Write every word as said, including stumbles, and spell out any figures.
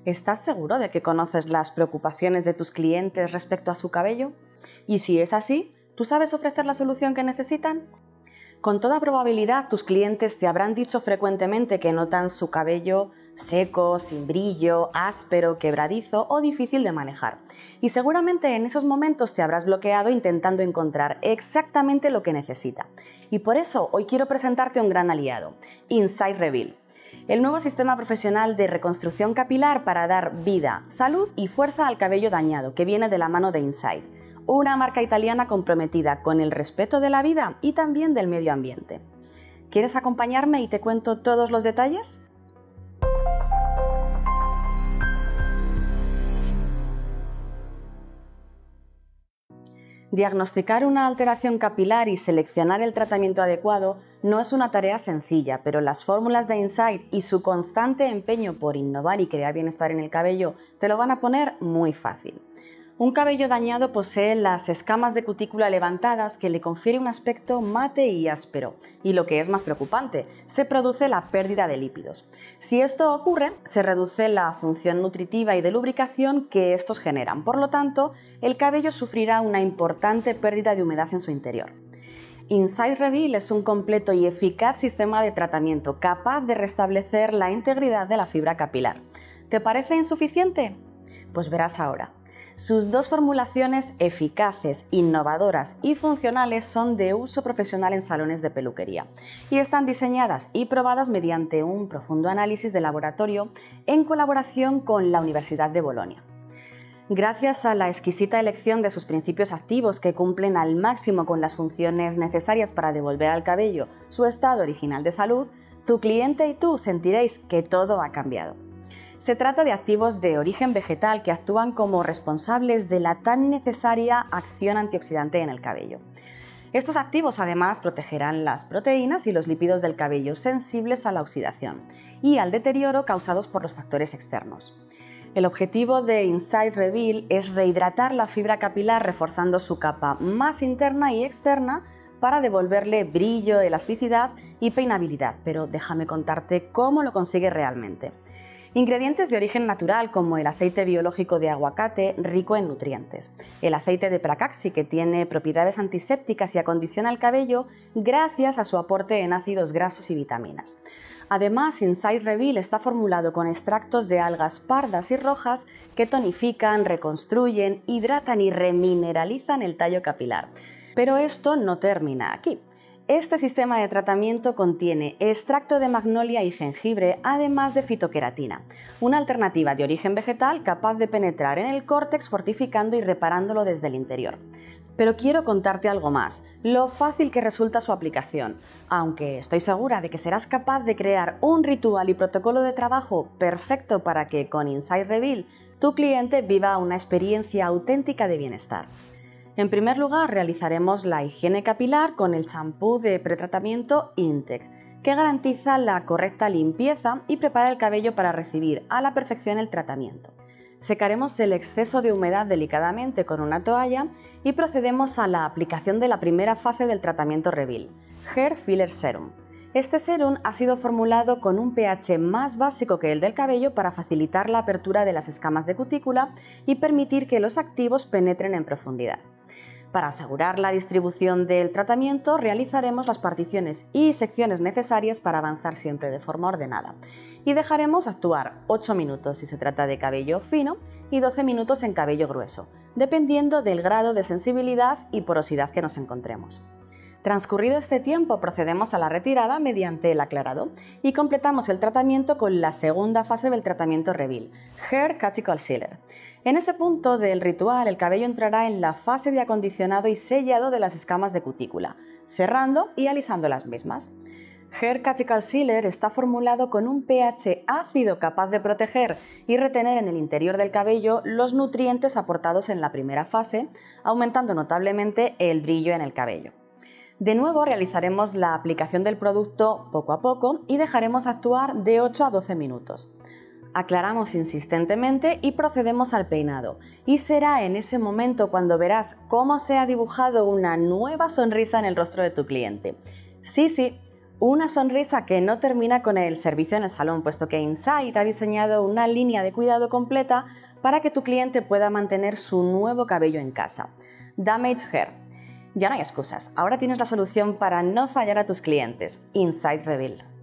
¿Estás seguro de que conoces las preocupaciones de tus clientes respecto a su cabello? Y si es así, ¿tú sabes ofrecer la solución que necesitan? Con toda probabilidad, tus clientes te habrán dicho frecuentemente que notan su cabello seco, sin brillo, áspero, quebradizo o difícil de manejar. Y seguramente en esos momentos te habrás bloqueado intentando encontrar exactamente lo que necesita. Y por eso hoy quiero presentarte un gran aliado, Insight Reveal, el nuevo sistema profesional de reconstrucción capilar para dar vida, salud y fuerza al cabello dañado, que viene de la mano de Insight, una marca italiana comprometida con el respeto de la vida y también del medio ambiente. ¿Quieres acompañarme y te cuento todos los detalles? Diagnosticar una alteración capilar y seleccionar el tratamiento adecuado no es una tarea sencilla, pero las fórmulas de Insight y su constante empeño por innovar y crear bienestar en el cabello te lo van a poner muy fácil. Un cabello dañado posee las escamas de cutícula levantadas que le confiere un aspecto mate y áspero, y lo que es más preocupante, se produce la pérdida de lípidos. Si esto ocurre, se reduce la función nutritiva y de lubricación que estos generan, por lo tanto, el cabello sufrirá una importante pérdida de humedad en su interior. Insight Reveal es un completo y eficaz sistema de tratamiento capaz de restablecer la integridad de la fibra capilar. ¿Te parece insuficiente? Pues verás ahora. Sus dos formulaciones eficaces, innovadoras y funcionales son de uso profesional en salones de peluquería y están diseñadas y probadas mediante un profundo análisis de laboratorio en colaboración con la Universidad de Bolonia. Gracias a la exquisita elección de sus principios activos que cumplen al máximo con las funciones necesarias para devolver al cabello su estado original de salud, tu cliente y tú sentiréis que todo ha cambiado. Se trata de activos de origen vegetal que actúan como responsables de la tan necesaria acción antioxidante en el cabello. Estos activos además protegerán las proteínas y los lípidos del cabello sensibles a la oxidación y al deterioro causados por los factores externos. El objetivo de Insight Reveal es rehidratar la fibra capilar reforzando su capa más interna y externa para devolverle brillo, elasticidad y peinabilidad, pero déjame contarte cómo lo consigue realmente. Ingredientes de origen natural como el aceite biológico de aguacate rico en nutrientes, el aceite de pracaxi que tiene propiedades antisépticas y acondiciona el cabello gracias a su aporte en ácidos grasos y vitaminas. Además, Insight Reveal está formulado con extractos de algas pardas y rojas que tonifican, reconstruyen, hidratan y remineralizan el tallo capilar. Pero esto no termina aquí. Este sistema de tratamiento contiene extracto de magnolia y jengibre, además de fitoqueratina, una alternativa de origen vegetal capaz de penetrar en el córtex fortificando y reparándolo desde el interior. Pero quiero contarte algo más, lo fácil que resulta su aplicación, aunque estoy segura de que serás capaz de crear un ritual y protocolo de trabajo perfecto para que con Insight Reveal tu cliente viva una experiencia auténtica de bienestar. En primer lugar, realizaremos la higiene capilar con el champú de pretratamiento Intec, que garantiza la correcta limpieza y prepara el cabello para recibir a la perfección el tratamiento. Secaremos el exceso de humedad delicadamente con una toalla y procedemos a la aplicación de la primera fase del tratamiento Reveal, Hair Filler Serum. Este serum ha sido formulado con un pH más básico que el del cabello para facilitar la apertura de las escamas de cutícula y permitir que los activos penetren en profundidad. Para asegurar la distribución del tratamiento, realizaremos las particiones y secciones necesarias para avanzar siempre de forma ordenada. Y dejaremos actuar ocho minutos si se trata de cabello fino y doce minutos en cabello grueso, dependiendo del grado de sensibilidad y porosidad que nos encontremos. Transcurrido este tiempo, procedemos a la retirada mediante el aclarado y completamos el tratamiento con la segunda fase del tratamiento Reveal, Hair Cuticle Sealer. En este punto del ritual, el cabello entrará en la fase de acondicionado y sellado de las escamas de cutícula, cerrando y alisando las mismas. Hair Cuticle Sealer está formulado con un pH ácido capaz de proteger y retener en el interior del cabello los nutrientes aportados en la primera fase, aumentando notablemente el brillo en el cabello. De nuevo realizaremos la aplicación del producto poco a poco y dejaremos actuar de ocho a doce minutos. Aclaramos insistentemente y procedemos al peinado, y será en ese momento cuando verás cómo se ha dibujado una nueva sonrisa en el rostro de tu cliente. Sí, sí, Una sonrisa que no termina con el servicio en el salón, puesto que Insight ha diseñado una línea de cuidado completa para que tu cliente pueda mantener su nuevo cabello en casa. Damage Hair. Ya no hay excusas, ahora tienes la solución para no fallar a tus clientes. Insight Reveal.